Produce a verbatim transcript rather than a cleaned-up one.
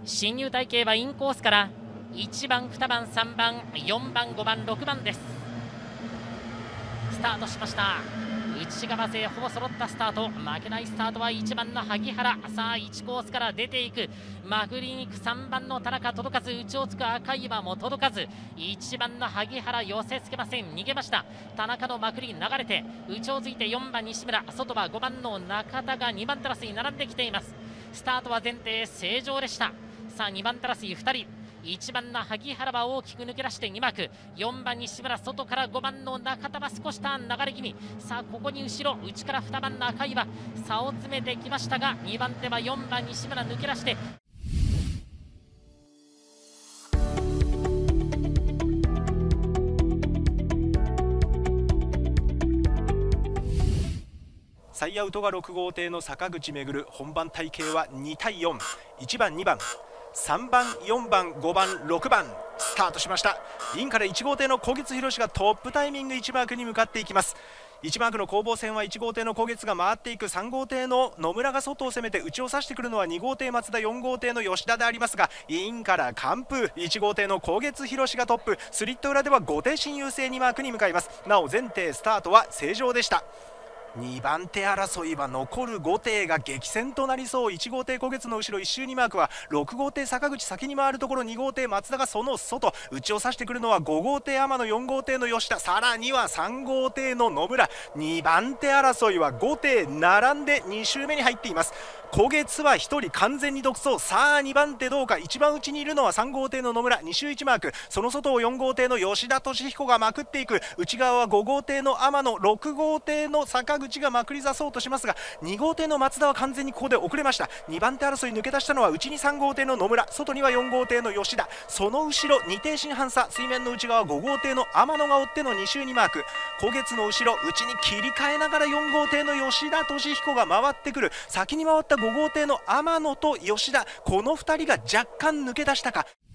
進入隊形はインコースからいちばん、にばん、さんばん、よんばん、ごばん、ろくばんです。スタートしました。内側勢ほぼ揃ったスタート。負けないスタートはいちばんの萩原。さあいちコースから出ていく。まくりに行くさんばんの田中届かず、内をつく赤岩も届かず、いちばんの萩原寄せつけません。逃げました。田中のまくり流れて内をついてよんばん西村、外はごばんの中田がにばんテラスに並んできています。スタートは前提正常でした。さあにばんテラスにふたり、いちばんの萩原は大きく抜け出してに幕、よんばん西村、外からごばんの中田は少しターン流れ気味。さあここに後ろ、内からにばんの赤岩差を詰めてきましたが、にばん手はよんばん西村抜け出して、 サイアウトがろく号艇の坂口巡、本番体系はにたいよん、いちばんにばん、さんばん、よんばん、ごばん、ろくばん。スタートしました。インからいち号艇の小月博がトップタイミングいちマークに向かっていきます。いちマークの攻防戦はいち号艇の小月が回っていく。さん号艇の野村が外を攻めて内を差してくるのはに号艇松田、よん号艇の吉田でありますが、インから完封。いち号艇の小月博がトップ、スリット裏ではご艇進優勢にマークに向かいます。なお全艇スタートは正常でした。にばん手争いは残るご艇が激戦となりそう。いち号艇小月の後ろいっ周にマークはろく号艇坂口、先に回るところに号艇松田がその外、内を差してくるのはご号艇天野、よん号艇の吉田、さらにはさん号艇の野村。にばん手争いはご艇並んでに周目に入っています。小月はひとり完全に独走。さあにばん手どうか。一番内にいるのはさん号艇の野村、に周いちマーク、その外をよん号艇の吉田俊彦がまくっていく。内側はご号艇の天野、ろく号艇の坂口がまくり出そうとしますが、に号艇の松田は完全にここで遅れました。にばん手争い抜け出したのは内にさん号艇の野村、外にはよん号艇の吉田、その後ろに艇進半差、水面の内側ご号艇の天野が追ってのに周にマーク。小月の後ろ内に切り替えながらよん号艇の吉田俊彦が回ってくる。先に回ったご号艇の天野と吉田、このふたりが若干抜け出したか。